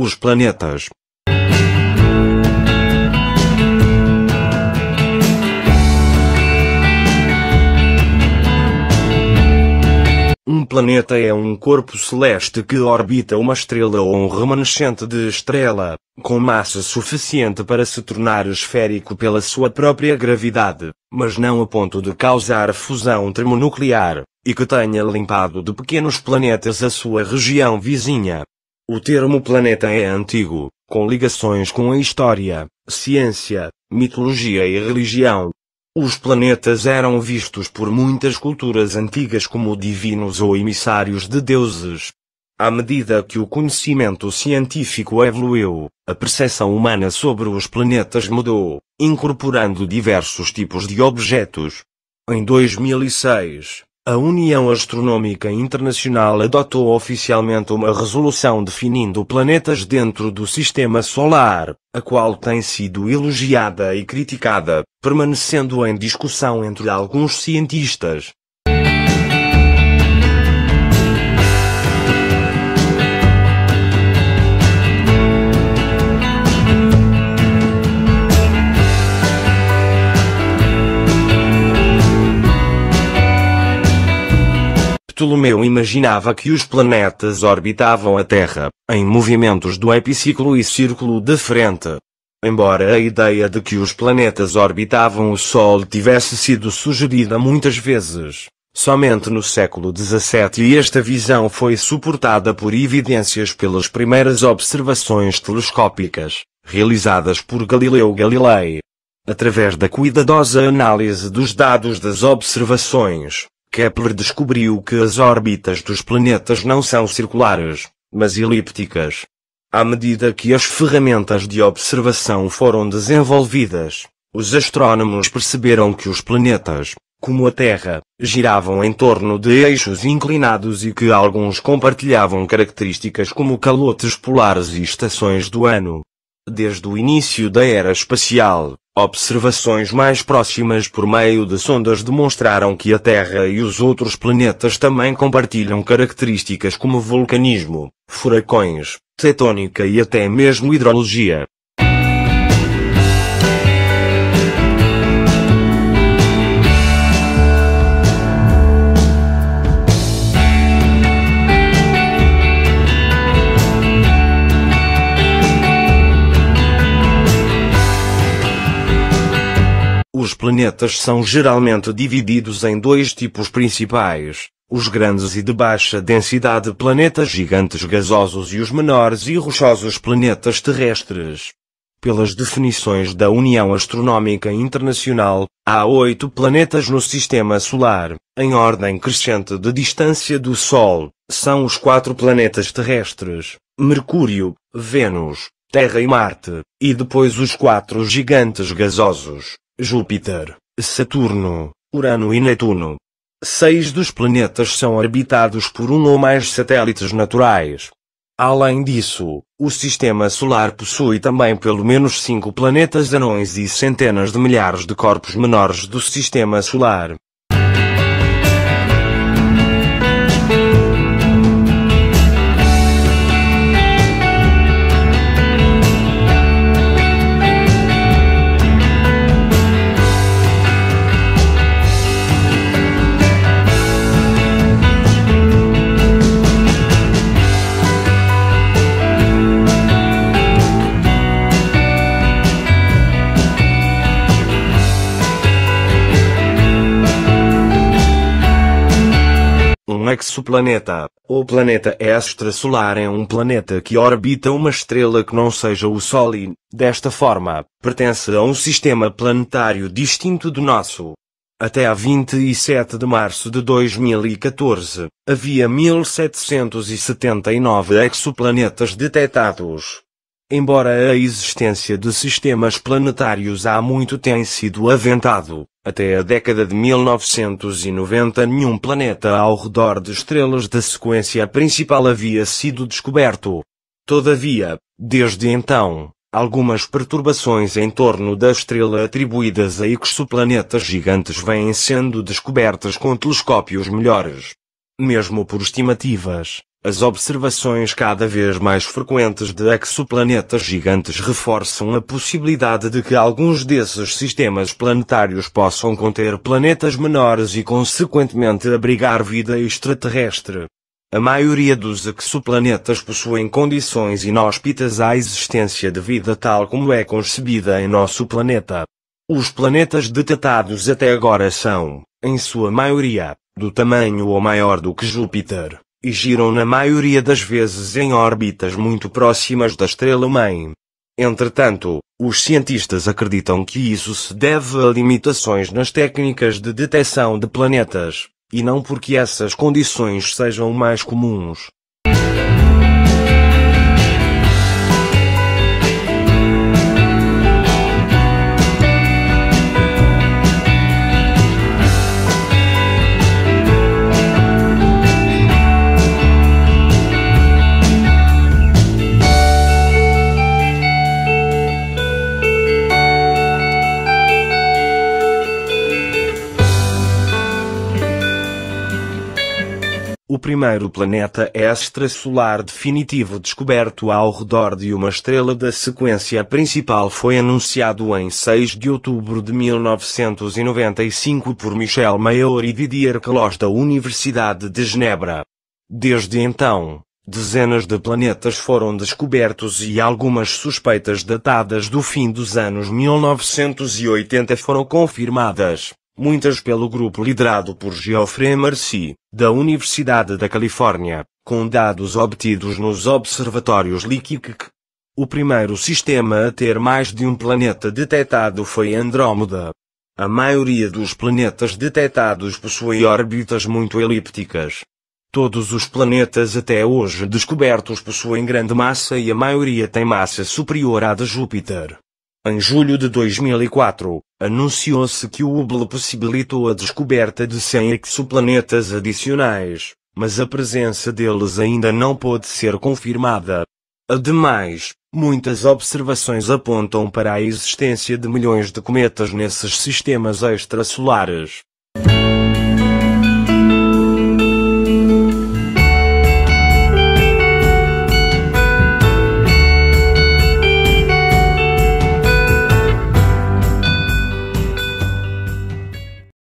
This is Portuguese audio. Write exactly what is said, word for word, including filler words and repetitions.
Os planetas. Um planeta é um corpo celeste que orbita uma estrela ou um remanescente de estrela, com massa suficiente para se tornar esférico pela sua própria gravidade, mas não a ponto de causar fusão termonuclear, e que tenha limpado de pequenos planetas a sua região vizinha. O termo planeta é antigo, com ligações com a história, ciência, mitologia e religião. Os planetas eram vistos por muitas culturas antigas como divinos ou emissários de deuses. À medida que o conhecimento científico evoluiu, a percepção humana sobre os planetas mudou, incorporando diversos tipos de objetos. Em dois mil e seis, a União Astronômica Internacional adotou oficialmente uma resolução definindo planetas dentro do Sistema Solar, a qual tem sido elogiada e criticada, permanecendo em discussão entre alguns cientistas. Ptolomeu imaginava que os planetas orbitavam a Terra, em movimentos do epiciclo e círculo de frente. Embora a ideia de que os planetas orbitavam o Sol tivesse sido sugerida muitas vezes, somente no século dezassete esta visão foi suportada por evidências pelas primeiras observações telescópicas, realizadas por Galileu Galilei. Através da cuidadosa análise dos dados das observações, Kepler descobriu que as órbitas dos planetas não são circulares, mas elípticas. À medida que as ferramentas de observação foram desenvolvidas, os astrônomos perceberam que os planetas, como a Terra, giravam em torno de eixos inclinados e que alguns compartilhavam características como calotes polares e estações do ano. Desde o início da era espacial, observações mais próximas por meio de sondas demonstraram que a Terra e os outros planetas também compartilham características como vulcanismo, furacões, tectônica e até mesmo hidrologia. Os planetas são geralmente divididos em dois tipos principais, os grandes e de baixa densidade planetas gigantes gasosos e os menores e rochosos planetas terrestres. Pelas definições da União Astronômica Internacional, há oito planetas no Sistema Solar, em ordem crescente de distância do Sol. São os quatro planetas terrestres, Mercúrio, Vênus, Terra e Marte, e depois os quatro gigantes gasosos, Júpiter, Saturno, Urano e Netuno. Seis dos planetas são orbitados por um ou mais satélites naturais. Além disso, o Sistema Solar possui também pelo menos cinco planetas anões e centenas de milhares de corpos menores do Sistema Solar. Um exoplaneta, ou planeta extrasolar é um planeta que orbita uma estrela que não seja o Sol e, desta forma, pertence a um sistema planetário distinto do nosso. Até a vinte e sete de março de dois mil e quatorze, havia mil setecentos e setenta e nove exoplanetas detectados. Embora a existência de sistemas planetários há muito tenha sido aventado, até a década de mil novecentos e noventa nenhum planeta ao redor de estrelas da sequência principal havia sido descoberto. Todavia, desde então, algumas perturbações em torno da estrela atribuídas a exoplanetas gigantes vêm sendo descobertas com telescópios melhores. Mesmo por estimativas, As observações cada vez mais frequentes de exoplanetas gigantes reforçam a possibilidade de que alguns desses sistemas planetários possam conter planetas menores e consequentemente abrigar vida extraterrestre. A maioria dos exoplanetas possuem condições inóspitas à existência de vida tal como é concebida em nosso planeta. Os planetas detectados até agora são, em sua maioria, do tamanho ou maior do que Júpiter, e giram na maioria das vezes em órbitas muito próximas da estrela-mãe. Entretanto, os cientistas acreditam que isso se deve a limitações nas técnicas de detecção de planetas, e não porque essas condições sejam mais comuns. O primeiro planeta extrasolar definitivo descoberto ao redor de uma estrela da sequência principal foi anunciado em seis de outubro de mil novecentos e noventa e cinco por Michel Mayor e Didier Queloz da Universidade de Genebra. Desde então, dezenas de planetas foram descobertos e algumas suspeitas datadas do fim dos anos mil novecentos e oitenta foram confirmadas. Muitas pelo grupo liderado por Geoffrey Marcy, da Universidade da Califórnia, com dados obtidos nos observatórios Liquique. O primeiro sistema a ter mais de um planeta detectado foi Andrómeda. A maioria dos planetas detectados possui órbitas muito elípticas. Todos os planetas até hoje descobertos possuem grande massa e a maioria tem massa superior à de Júpiter. Em julho de dois mil e quatro, anunciou-se que o Hubble possibilitou a descoberta de cem exoplanetas adicionais, mas a presença deles ainda não pôde ser confirmada. Ademais, muitas observações apontam para a existência de milhões de cometas nesses sistemas extrasolares,